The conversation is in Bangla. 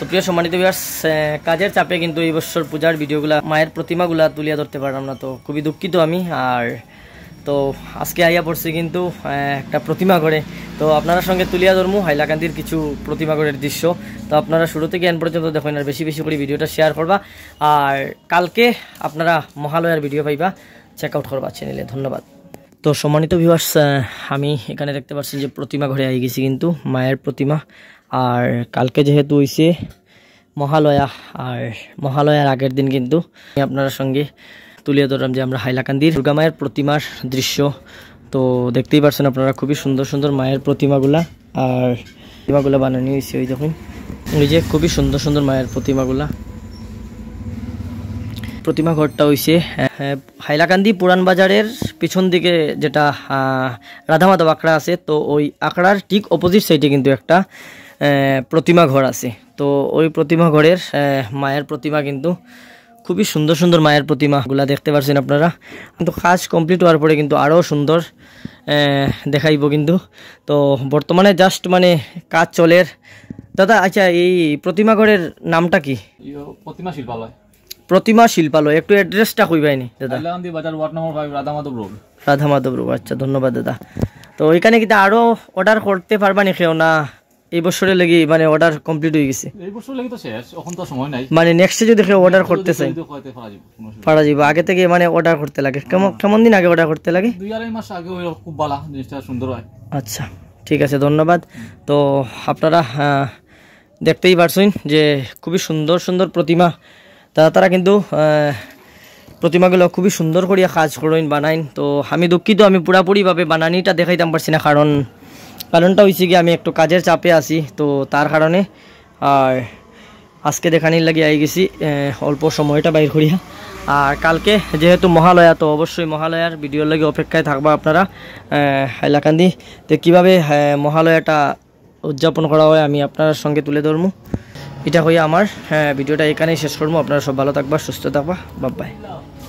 তো প্রিয় সম্মানিত ভিউয়ার্স, কাজের চাপে কিন্তু এই বছর পূজার ভিডিওগুলা মায়ের প্রতিমাগুলা তুলিয়া ধরতে পারলাম না, তো খুবই দুঃখিত আমি। আর তো আজকে আইয়া পড়ছি কিন্তু একটা প্রতিমা ঘরে, তো আপনারা সঙ্গে তুলিয়া ধরমু হাইলাকান্দির কিছু প্রতিমা ঘরের দৃশ্য। তো আপনারা শুরু থেকে এন পর্যন্ত দেখেন আর বেশি বেশি করে ভিডিওটা শেয়ার করবা। আর কালকে আপনারা মহালয়ার ভিডিও পাইবা, চেক আউট করবা চ্যানেলে। ধন্যবাদ। তো সম্মানিত ভিউয়ার্স, আমি এখানে দেখতে পাচ্ছি যে প্রতিমা ঘরে আই গেছি কিন্তু মায়ের প্রতিমা। আর কালকে যেহেতু হইছে মহালয়া, আর মহালয়ার আগের দিন কিন্তু আপনার সঙ্গে তুলিয়ে ধরলাম যে আমরা হাইলাকান্দির দুর্গা মায়ের প্রতিমার দৃশ্য। তো দেখতেই পাচ্ছেন আপনারা খুবই সুন্দর সুন্দর মায়ের প্রতিমাগুলা, আর প্রতিমাগুলা বানানো হয়েছে ওই দেখুন, ওই যে খুবই সুন্দর সুন্দর মায়ের প্রতিমাগুলা। প্রতিমা ঘরটা হইছে হাইলাকান্দি পুরান বাজারের পিছন দিকে যেটা রাধা মাধব আখড়া আছে, তো ওই আখড়ার ঠিক অপোজিট সাইডে কিন্তু একটা প্রতিমা ঘর আছে। তো ওই প্রতিমা ঘরের মায়ের প্রতিমা কিন্তু খুবই সুন্দর সুন্দর মায়ের প্রতিমাগুলা দেখতে পাচ্ছেন আপনারা। কিন্তু কাজ কমপ্লিট হওয়ার পরে কিন্তু আরও সুন্দর দেখাইব কিন্তু। তো বর্তমানে জাস্ট মানে কাজ চলের। দাদা আচ্ছা, এই প্রতিমা ঘরের নামটা কি? প্রতিমা শিল্পালয়। প্রতিমা শিল্পালয়, একটু অ্যাড্রেসটা কইবাইনি দাদা? হাইলাকান্দি বাজার ward number 5, Radha Madhab road. Radha Madhab road, আচ্ছা ধন্যবাদ দাদা। তো এখানে কিন্তু আরও অর্ডার করতে পারবা নি কেউ? না এই বছরে লাগি মানে অর্ডার কমপ্লিট হয়ে গেছে? এই বছর লাগি তো শেষ, এখন তো সময় নাই। মানে নেক্সটে যদি কেউ অর্ডার করতে চাই পারা যাবে? আগে থেকে মানে অর্ডার করতে লাগে কেমন দিন আগে অর্ডার করতে লাগে? 2-2.5 মাস আগে। খুব ভালো জিনিসটা, সুন্দর হয়। আচ্ছা ঠিক আছে, ধন্যবাদ। তো আপনারা দেখতেই পারছেন যে খুবই সুন্দর সুন্দর প্রতিমা। তারা কিন্তু প্রতিমাগুলো খুবই সুন্দর করিয়া কাজ করেন, বানাইন। তো আমি দুঃখিত, আমি পুরাপুরিভাবে বানানিটা দেখাইতাম পারছি না, কারণটা হয়েছে কি আমি একটু কাজের চাপে আছি, তো তার কারণে। আর আজকে দেখানির লাগি আই গেছি অল্প সময়টা বাইর করিয়া। আর কালকে যেহেতু মহালয়া, তো অবশ্যই মহালয়ার ভিডিওর লাগি অপেক্ষায় থাকবা আপনারা। হাইলাকান্দি তো কীভাবে মহালয়াটা উদযাপন করা হয় আমি আপনার সঙ্গে তুলে ধরবো। এটা হয়ে আমার ভিডিওটা এখানেই শেষ করবো। আপনারা সব ভালো থাকবা, সুস্থ থাকবা, বাই বাই।